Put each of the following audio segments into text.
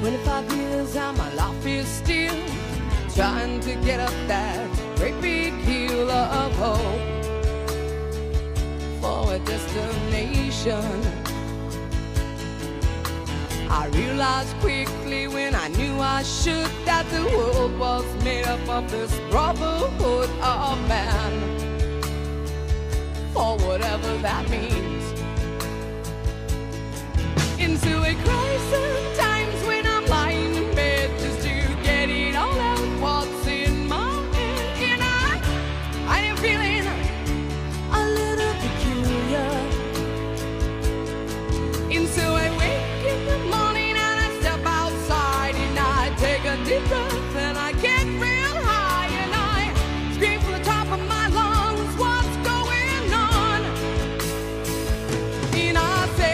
25 years and my life is still trying to get up that great big hill of hope for a destination. I realized quickly when I knew I should that the world was made up of this brotherhood of man, for whatever that means. Into a crisis times when I'm lying in bed just to get it all out what's in my head, and I am feeling a little peculiar. Into a wake in the morning and I step outside and I take a deep breath and I get real high and I scream from the top of my lungs, what's going on? And I say,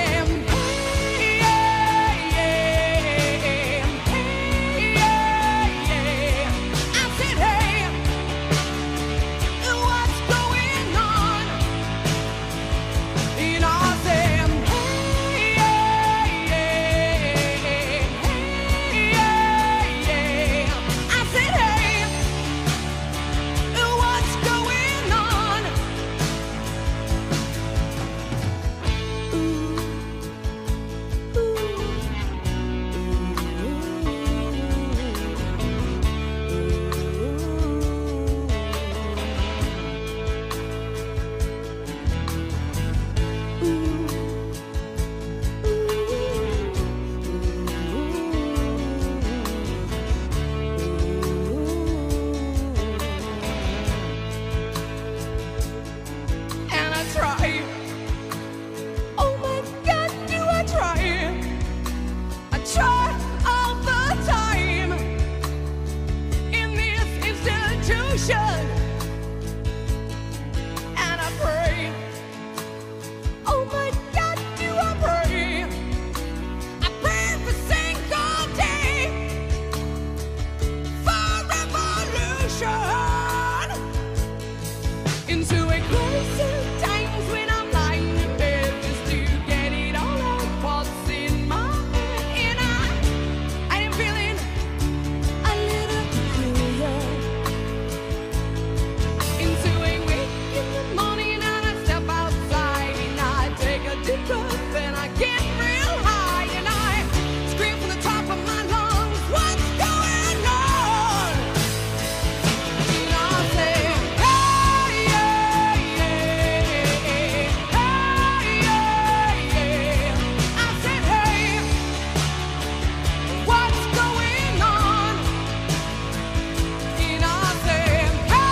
and I pray, oh my God, do I pray? I pray every single day for revolution. Into a crisis times when I'm lying in bed just to get it all out what's in my head, and I am feeling a little peculiar. Into a wake in the morning and I step outside and I take a deep breath and I get real high and I scream from the top of my lungs, what's going on? And I say, hey, yeah, yeah, hey, yeah, yeah. I said, hey, what's going on? And I say,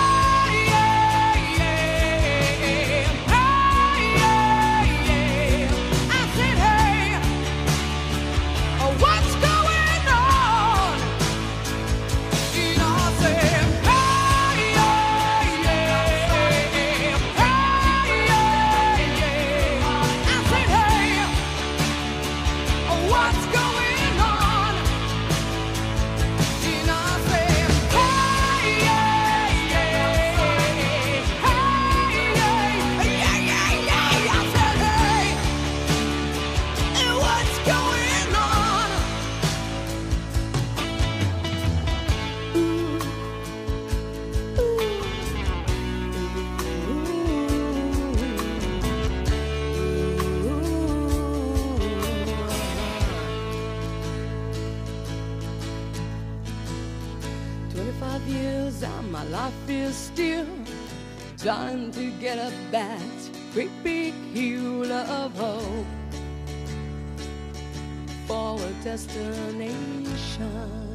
what's going on? And I say, hey, yeah, yeah, hey, yeah, yeah. I said, hey, what's going on? And I say, hey, yeah, yeah, hey, yeah, yeah, yeah. I said, hey, what's going on? Years and my life is still trying to get up that great big hill of hope for a destination.